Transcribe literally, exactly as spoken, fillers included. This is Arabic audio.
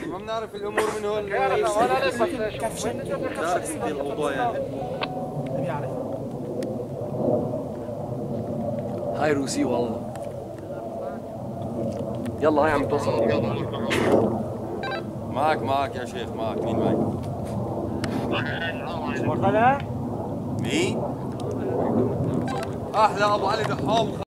ما بنعرف الامور من هون. ولا لسه كيف دارك سيدي الاوضاع يعني. هاي روسي والله. يلا هاي عم توصل. معك معك يا شيخ معك. مين معك؟ مرتضى؟ مين؟ احلى ابو علي دحام.